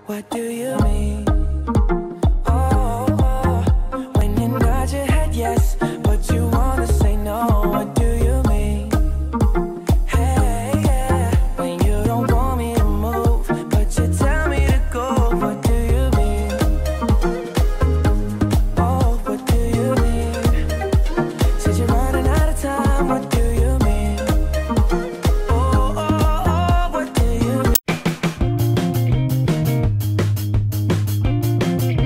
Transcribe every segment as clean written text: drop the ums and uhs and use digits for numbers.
what do you mean? Oh, oh, when you nod your head yes, but you wanna say no, what do you mean? Hey, yeah, when you don't want me to move, but you tell me to go, what do you mean? Oh, what do you mean? Said you're running out of time, what do you mean? Oh, oh, oh, what do you mean?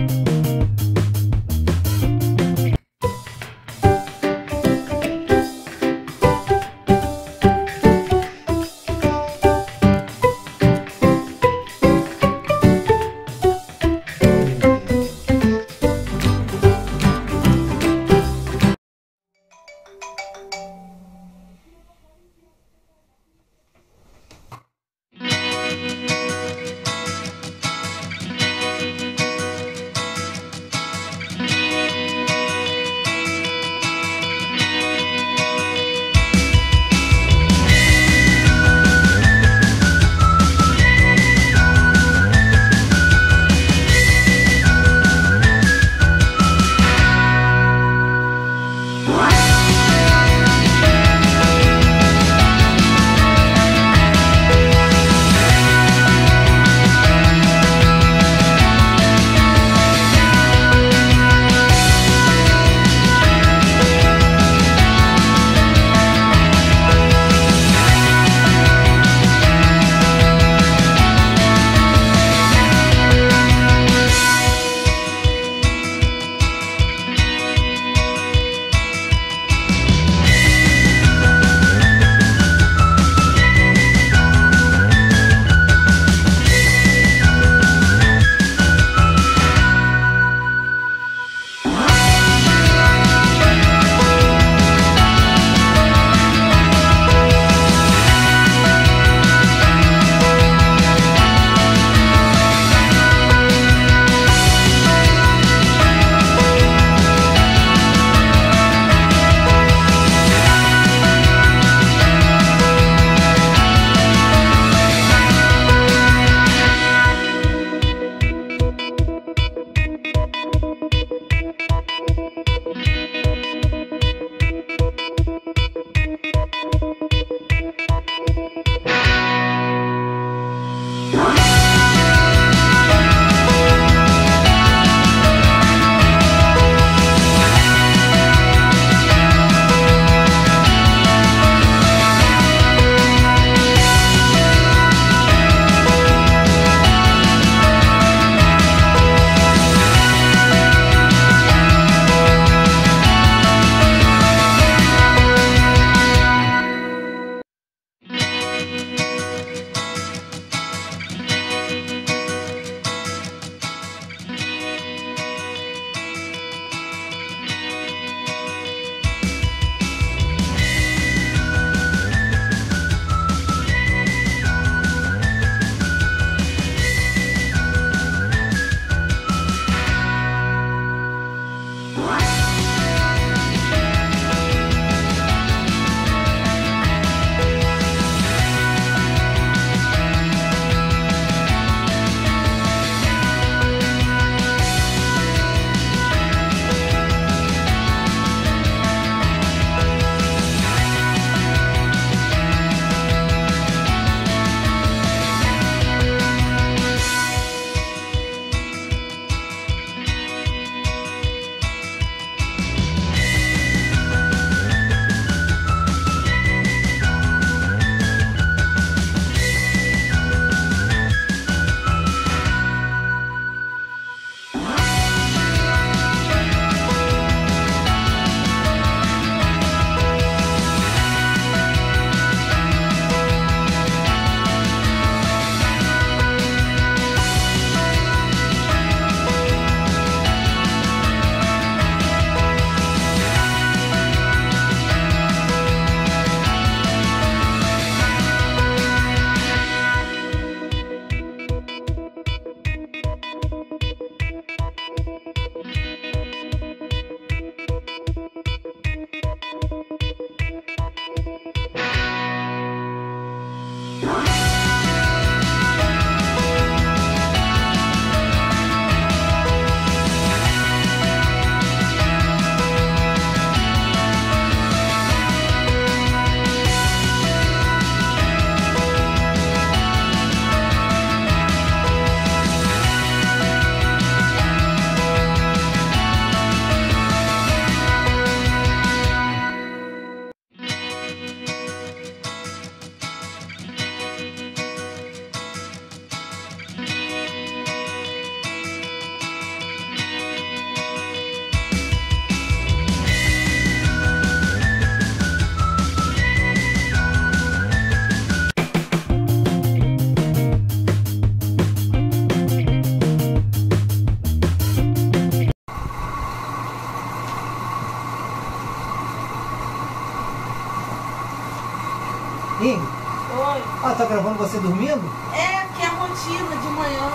gravando você dormindo? É, que é a rotina de manhã.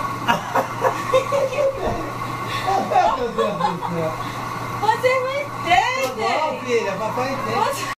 Meu Deus do céu. Vocês não entendem. Tá bom, filha, papai entende.